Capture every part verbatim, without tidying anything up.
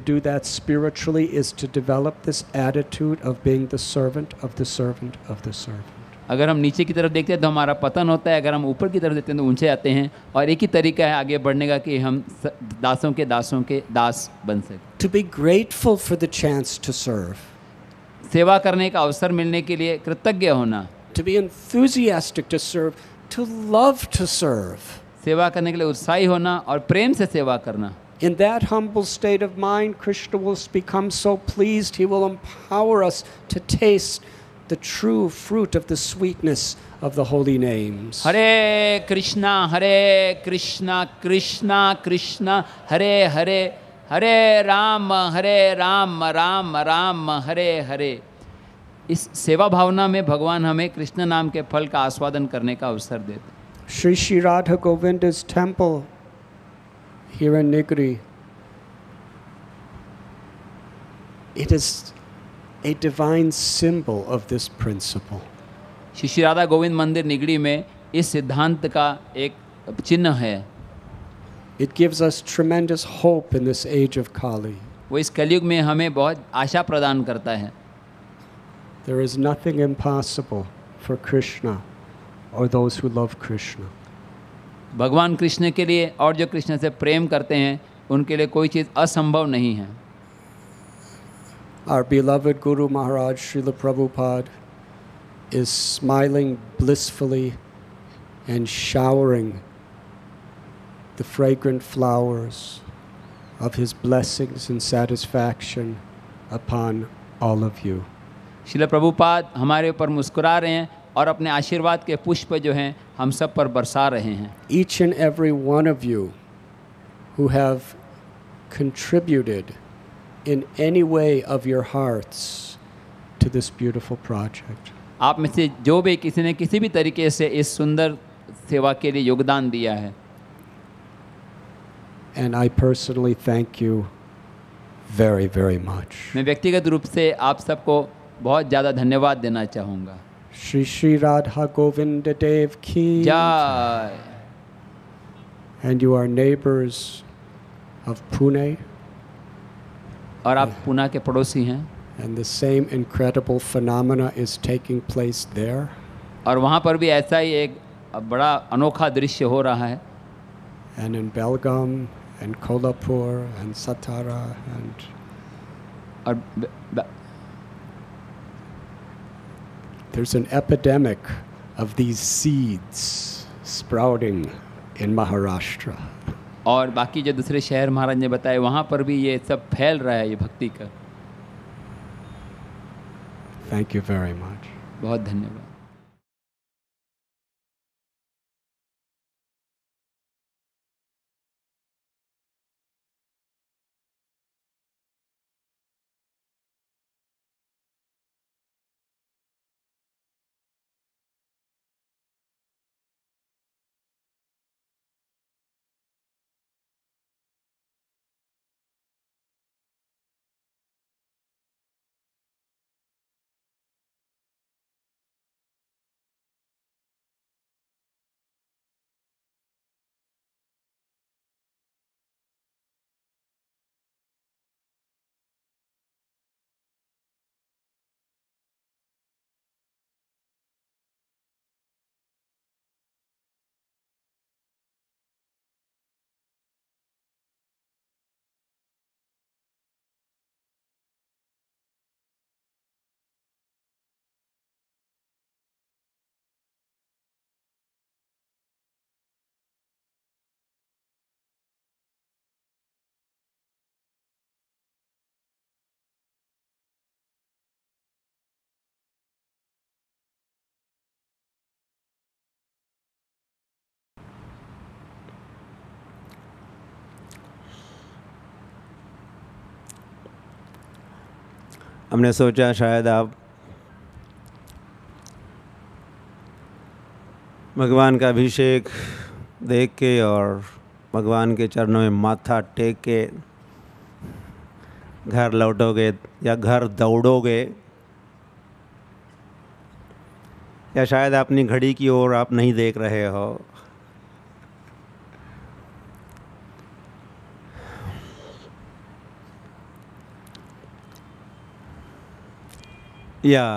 do that spiritually is to develop this attitude of being the servant of the servant of the servant. अगर हम नीचे की तरफ देखते हैं तो हमारा पतन होता है, अगर हम ऊपर की तरफ देखते हैं तो ऊंचे आते हैं। और एक ही तरीका है आगे बढ़ने का कि हम दासों के दासों के दास बन सकें। To be grateful for the chance to serve. सेवा करने का अवसर मिलने के लिए कृतज्ञ होना। To be enthusiastic to serve, to love to serve. सेवा करने के लिए उत्साही होना और प्रेम से सेवा करना। In that humble state of mind, Krishna will become so pleased, he will empower us to taste the true fruit of the sweetness of the holy names. Hare Krishna, Hare Krishna, Krishna Krishna, Hare Hare, Hare Ram, Hare Ram, Ram Ram, Hare Hare. इस सेवा भावना में भगवान हमें कृष्ण नाम के फल का आस्वादन करने का अवसर देते हैं। Sri Sri Radha Govinda's temple here in Nigri, it is a divine symbol of this principle. Shri Shri Radha Govind मंदिर निगड़ी में इस सिद्धांत का एक चिन्ह है। It gives us tremendous hope in this age of Kali. वो इस कलयुग में हमें बहुत आशा प्रदान करता है। There is nothing impossible for Krishna or those who love Krishna. भगवान कृष्ण के लिए और जो कृष्ण से प्रेम करते हैं उनके लिए कोई चीज़ असंभव नहीं है। Our beloved Guru Maharaj Srila Prabhupada is smiling blissfully and showering the fragrant flowers of his blessings and satisfaction upon all of you. Srila Prabhupada हमारे ऊपर मुस्कुरा रहे हैं और अपने आशीर्वाद के पुष्प जो हैं हम सब पर बरसा रहे हैं। Each and every one of you who have contributed in any way of your hearts to this beautiful project. आप में से जो भी किसी ने किसी भी तरीके से इस सुंदर सेवा के लिए योगदान दिया है। And I personally thank you very very much. मैं व्यक्तिगत रूप से आप सबको बहुत ज़्यादा धन्यवाद देना चाहूँगा। Shri Shri Radha Govinda Dev ki जय। And you are neighbors of Pune. और आप पुणे के पड़ोसी हैं। And the same incredible phenomena is taking place there. और वहाँ पर भी ऐसा ही एक बड़ा अनोखा दृश्य हो रहा है। And in Belgaum and Kolhapur and Satara and और ब, ब, there's an epidemic of these seeds sprouting in Maharashtra. और बाकी जो दूसरे शहर महाराज ने बताए वहाँ पर भी ये सब फैल रहा है, ये भक्ति का। Thank you very much. बहुत धन्यवाद। हमने सोचा शायद आप भगवान का अभिषेक देख के और भगवान के चरणों में माथा टेक के घर लौटोगे या घर दौड़ोगे, या शायद अपनी घड़ी की ओर आप नहीं देख रहे हो। या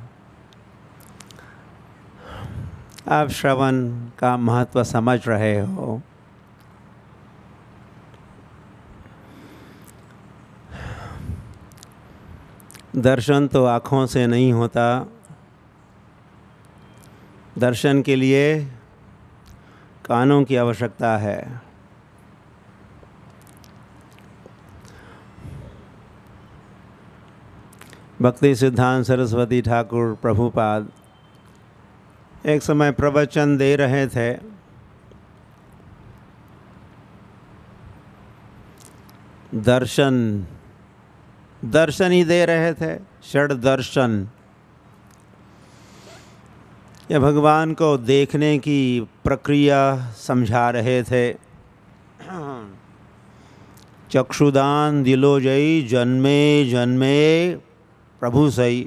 आप श्रवण का महत्व समझ रहे हो, दर्शन तो आँखों से नहीं होता, दर्शन के लिए कानों की आवश्यकता है। भक्ति सिद्धांत सरस्वती ठाकुर प्रभुपाद एक समय प्रवचन दे रहे थे। दर्शन दर्शन ही दे रहे थे, षड दर्शन, या भगवान को देखने की प्रक्रिया समझा रहे थे। चक्षुदान दिलो जई, जन्मे जन्मे प्रभु सई।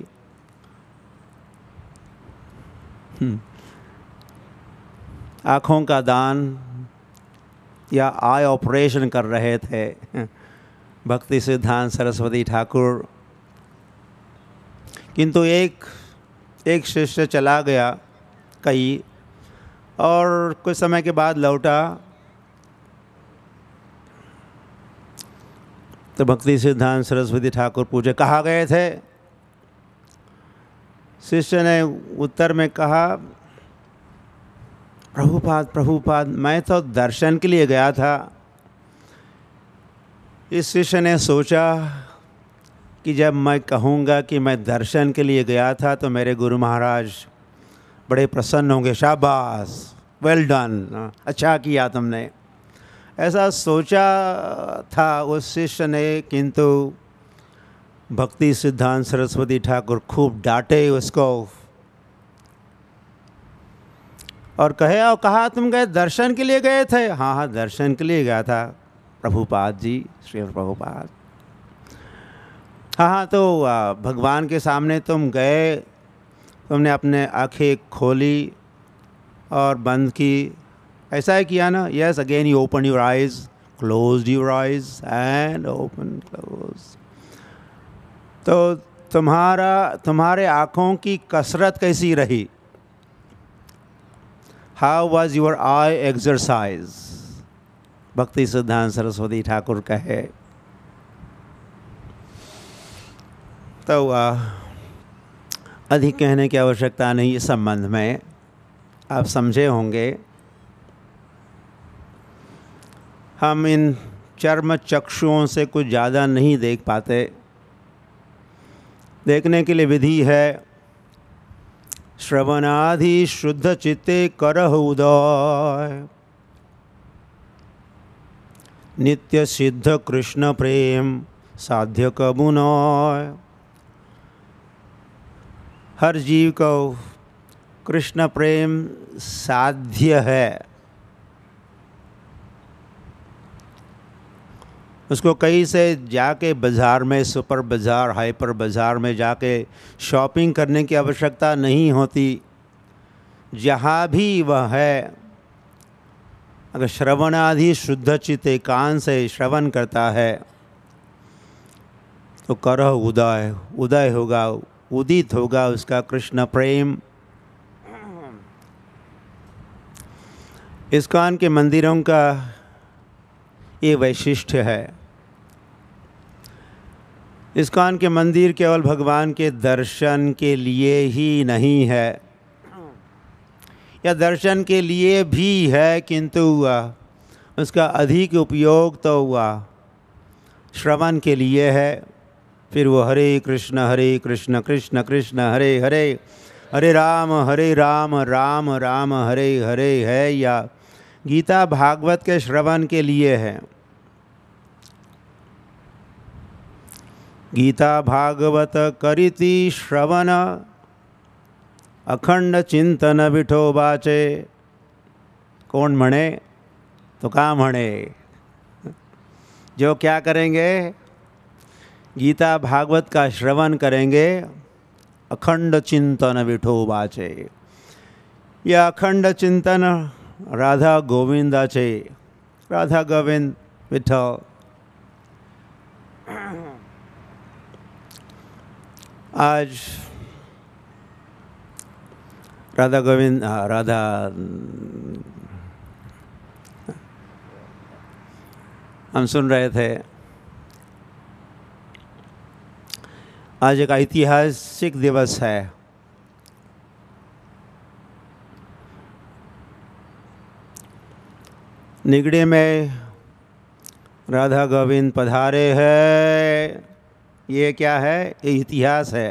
आँखों का दान या आई ऑपरेशन कर रहे थे भक्ति सिद्धांत सरस्वती ठाकुर। किंतु एक एक शिष्य चला गया कहीं, और कुछ समय के बाद लौटा तो भक्ति सिद्धांत सरस्वती ठाकुर पूछे, कहाँ गए थे? शिष्य ने उत्तर में कहा, प्रभुपाद प्रभुपाद मैं तो दर्शन के लिए गया था। इस शिष्य ने सोचा कि जब मैं कहूँगा कि मैं दर्शन के लिए गया था तो मेरे गुरु महाराज बड़े प्रसन्न होंगे, शाबाश, वेल डन, अच्छा किया तुमने, ऐसा सोचा था उस शिष्य ने। किंतु भक्ति सिद्धांत सरस्वती ठाकुर खूब डांटे उसको और कहे, और कहा तुम गए दर्शन के लिए गए थे? हाँ हाँ दर्शन के लिए गया था प्रभुपाद जी, श्री प्रभुपाद। हाँ हाँ तो भगवान के सामने तुम गए, तुमने अपने आँखें खोली और बंद की, ऐसा ही किया ना? Yes, again you open your eyes, close your eyes and open close. तो तुम्हारा तुम्हारे आँखों की कसरत कैसी रही? How was your eye exercise? Bhakti Siddhanta Saraswati Thakur कहे। तो आ, अधिक कहने की आवश्यकता नहीं इस संबंध में, आप समझे होंगे। हम इन चर्म चक्षुओं से कुछ ज़्यादा नहीं देख पाते। देखने के लिए विधि है, श्रवणादि शुद्ध चित्ते करहु उदय, नित्य सिद्ध कृष्ण प्रेम साध्य कबू नय। हर जीव को कृष्ण प्रेम साध्य है। उसको कहीं से जाके बाज़ार में, सुपर बाज़ार, हाइपर बाज़ार में जाके शॉपिंग करने की आवश्यकता नहीं होती। जहाँ भी वह है, अगर श्रवणादि शुद्ध चित्त कान से श्रवण करता है तो करह उदय, उदय होगा, उदित होगा उसका कृष्ण प्रेम। इस्कॉन के मंदिरों का ये वैशिष्ट्य है। इस्कॉन के मंदिर केवल भगवान के दर्शन के लिए ही नहीं है, या दर्शन के लिए भी है, किंतु उसका अधिक उपयोग तो हुआ श्रवण के लिए है। फिर वो हरे कृष्ण हरे कृष्ण कृष्ण कृष्ण हरे हरे, हरे राम हरे राम राम राम हरे हरे है, या गीता भागवत के श्रवण के लिए है। गीता भागवत करिति श्रवण, अखंड चिंतन विठोबाचे। कौन म्हणे? तो कहाँ म्हणे? जो क्या करेंगे? गीता भागवत का श्रवण करेंगे, अखंड चिंतन विठोबाचे। यह अखंड चिंतन राधा गोविंदाचे, राधा गोविंद विठल। आज राधा गोविंद राधा हम सुन रहे थे। आज एक ऐतिहासिक दिवस है। निगड़ी में राधा गोविंद पधारे हैं। ये क्या है? ये इतिहास है।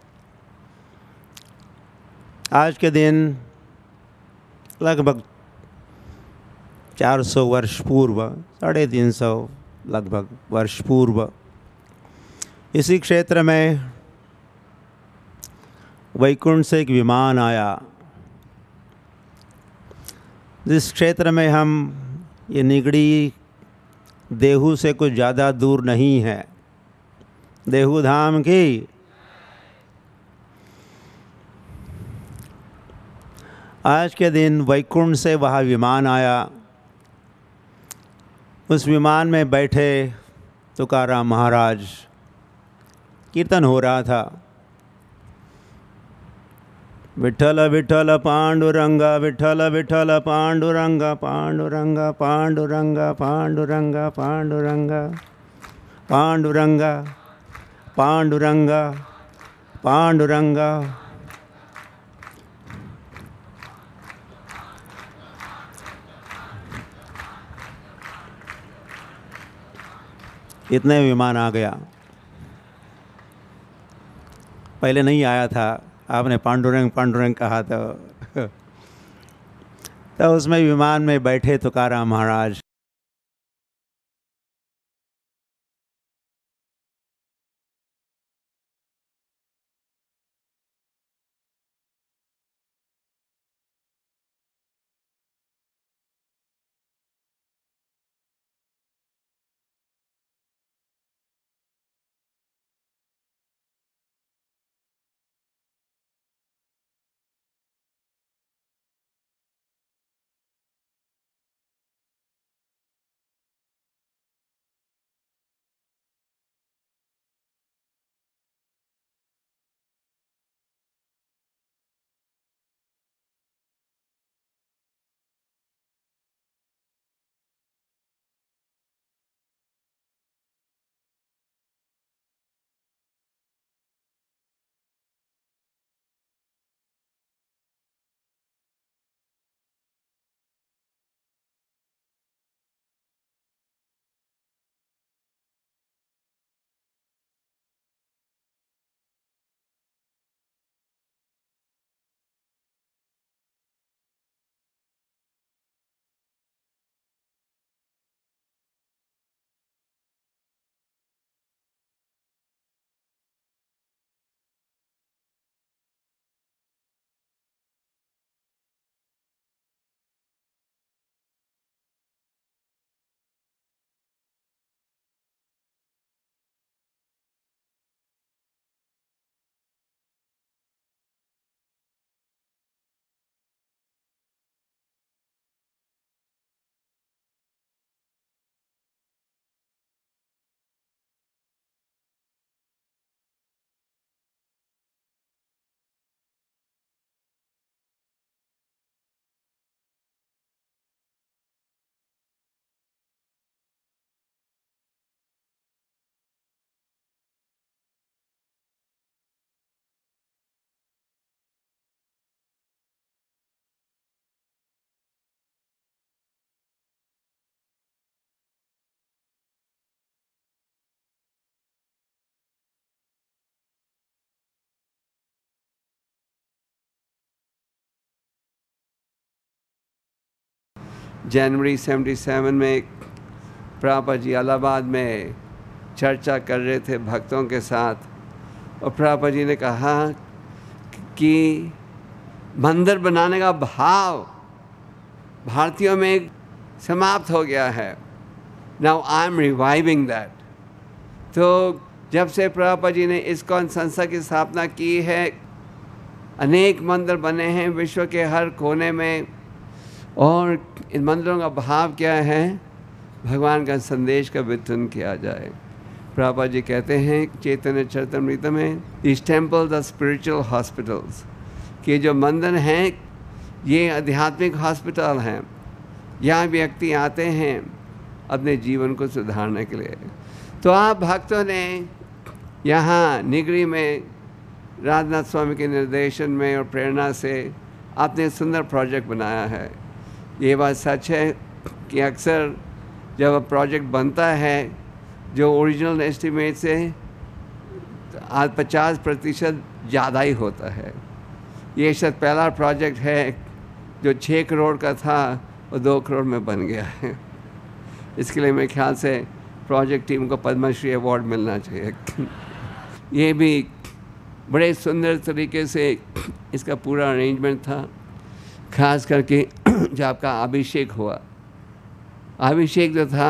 आज के दिन लगभग चार सौ वर्ष पूर्व, साढ़े तीन सौ लगभग वर्ष पूर्व इसी क्षेत्र में वैकुंठ से एक विमान आया। जिस क्षेत्र में हम, ये निगड़ी देहू से कुछ ज़्यादा दूर नहीं है। देहू धाम की आज के दिन वैकुंठ से वहाँ विमान आया। उस विमान में बैठे तुकाराम महाराज, कीर्तन हो रहा था। विठ्ठल विठ्ठल पांडुरंगा, विठ्ठल विठ्ठल पांडुरंगा, पांडुरंगा पांडुरंगा पांडुरंगा पांडुरंगा पांडुरंगा पांडुरंगा पांडुरंगा। इतने विमान आ गया। पहले नहीं आया था। आपने पांडुरंग पांडुरंग कहा तो तो उसमें विमान में बैठे तुकाराम महाराज। जनवरी सतहत्तर में प्रभुपाद जी इलाहाबाद में चर्चा कर रहे थे भक्तों के साथ, और प्रभुपाद जी ने कहा कि मंदिर बनाने का भाव भारतीयों में समाप्त हो गया है। Now I am reviving that. तो जब से प्रभुपाद जी ने इस्कॉन संस्था की स्थापना की है, अनेक मंदिर बने हैं विश्व के हर कोने में, और इन मंदिरों का भाव क्या है? भगवान का संदेश का वितरण किया जाए। प्रभुपाद जी कहते हैं चैतन्य चरितमृत में, these temples are spiritual hospitals, कि जो मंदिर हैं ये आध्यात्मिक हॉस्पिटल हैं। यहाँ व्यक्ति आते हैं अपने जीवन को सुधारने के लिए। तो आप भक्तों ने यहाँ निगरी में राजनाथ स्वामी के निर्देशन में और प्रेरणा से आपने सुंदर प्रोजेक्ट बनाया है। ये बात सच है कि अक्सर जब प्रोजेक्ट बनता है जो ओरिजिनल एस्टिमेट से आज पचास प्रतिशत ज़्यादा ही होता है। ये शायद पहला प्रोजेक्ट है जो छः करोड़ का था और दो करोड़ में बन गया है। इसके लिए मेरे ख्याल से प्रोजेक्ट टीम को पद्मश्री अवार्ड मिलना चाहिए। ये भी बड़े सुंदर तरीके से इसका पूरा अरेंजमेंट था। खास करके जब आपका अभिषेक हुआ, अभिषेक जो था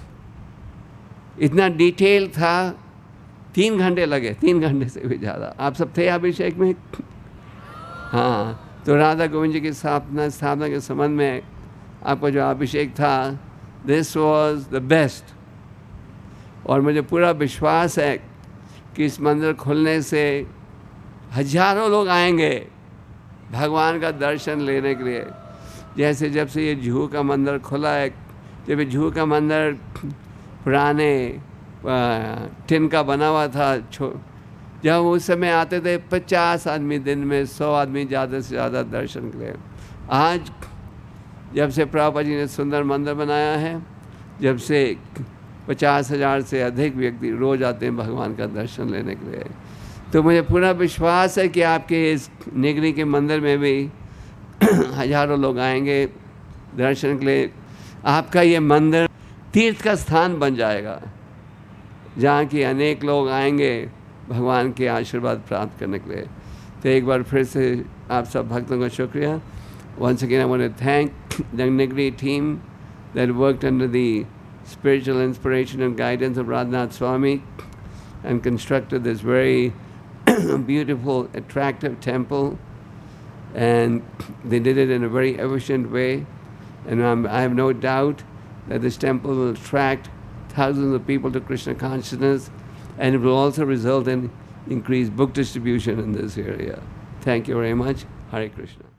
इतना डिटेल था, तीन घंटे लगे, तीन घंटे से भी ज़्यादा। आप सब थे अभिषेक में? हाँ, तो राधा गोविंद जी की स्थापना स्थापना के संबंध में आपका जो अभिषेक था, दिस वॉज द बेस्ट। और मुझे पूरा विश्वास है कि इस मंदिर खुलने से हजारों लोग आएंगे भगवान का दर्शन लेने के लिए। जैसे जब से ये जुहू का मंदिर खुला है, जब ये जुहू का मंदिर पुराने टिन का बना हुआ था, जब उस समय आते थे पचास आदमी दिन में, सौ आदमी ज़्यादा से ज़्यादा दर्शन के लिए। आज जब से प्रभुपाद जी ने सुंदर मंदिर बनाया है, जब से पचास हज़ार से अधिक व्यक्ति रोज़ आते हैं भगवान का दर्शन लेने के लिए। तो मुझे पूरा विश्वास है कि आपके इस निगरी के मंदिर में भी हजारों लोग आएंगे दर्शन के लिए। आपका ये मंदिर तीर्थ का स्थान बन जाएगा, जहाँ की अनेक लोग आएंगे भगवान के आशीर्वाद प्राप्त करने के लिए। तो एक बार फिर से आप सब भक्तों का शुक्रिया। Once again, I want to thank the Nigri team that worked under the spiritual inspiration and guidance of Radhanath Swami and constructed this very beautiful, attractive temple. And they did it in a very efficient way. And um, I have no doubt that this temple will attract thousands of people to Krishna consciousness, and it will also result in increased book distribution in this area. Thank you very much. Hare Krishna.